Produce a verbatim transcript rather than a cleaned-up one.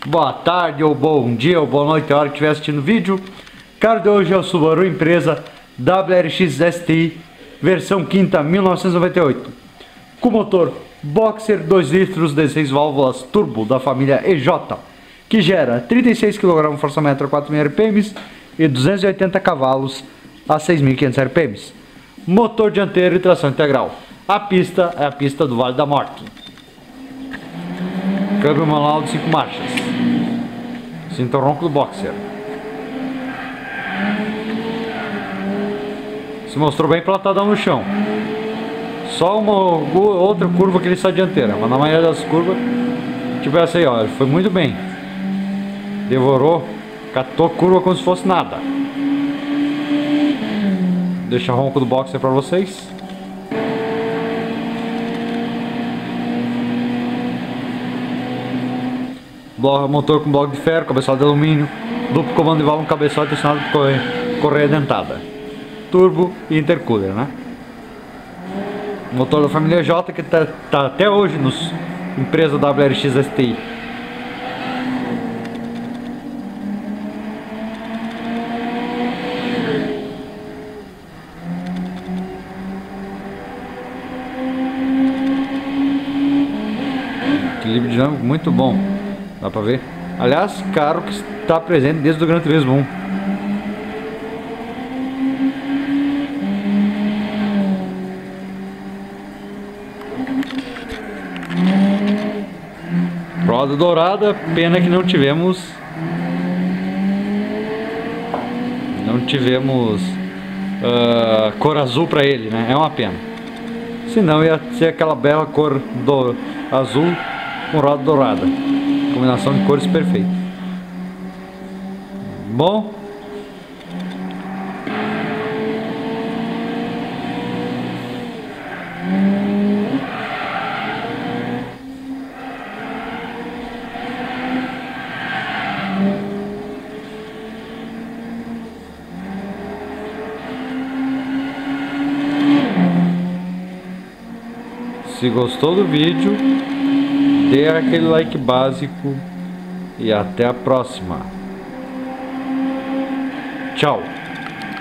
boa tarde, ou bom dia, ou boa noite, a hora que estiver assistindo o vídeo. O carro de hoje é o Subaru Impreza W R X S T I, versão quinta mil novecentos e noventa e oito, com motor Boxer dois litros, dezesseis válvulas turbo da família E J, que gera trinta e seis quilos força-metro a quatro mil R P M e duzentos e oitenta cavalos a seis mil e quinhentos R P M. Motor dianteiro e tração integral. A pista é a pista do Vale da Morte. Câmbio manual de cinco marchas. Cinto ronco do Boxer. Se mostrou bem platadão no chão. Só uma outra curva que ele está dianteira, mas na maioria das curvas, tipo essa aí, ó, ele foi muito bem. Devorou, catou curva como se fosse nada. Deixa o ronco do Boxer para vocês. Motor com bloco de ferro, cabeçote de alumínio, duplo comando de válvula, um cabeçote acionado por correia, correia dentada, turbo e intercooler, né? Motor da família J, que tá, tá até hoje nos Impreza W R X S T I. Equilíbrio dinâmico muito bom. Dá pra ver? Aliás, carro que está presente desde o Gran Turismo um. Roda dourada, pena que não tivemos Não tivemos uh, cor azul pra ele, né? É uma pena. Senão ia ser aquela bela cor do azul com roda dourada. Combinação de cores perfeita. Bom, se gostou do vídeo, dê aquele like básico e até a próxima. Tchau.